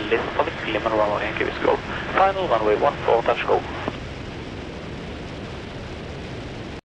Lima Public, Lima November Yankee Whiskey Golf. Final runway 14, touch go.